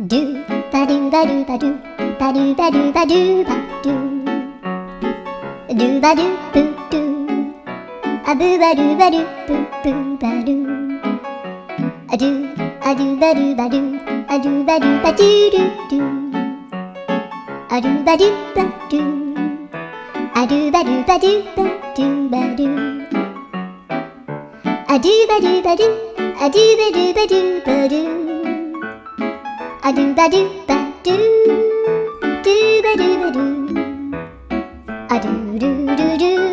ドゥバドゥバドゥバドゥバドゥバドゥバドゥバドゥドゥバドゥブドゥアブバドゥバドゥブブバドゥアドゥアドゥバドゥバドゥアドゥバドゥバドゥドゥドゥアドゥバドゥバドゥアドゥバドゥバドゥバドゥバドゥアドゥバドゥバドゥアドゥバドゥバドゥバドゥアドゥバドゥバドゥドゥバドゥバドゥアドゥルルル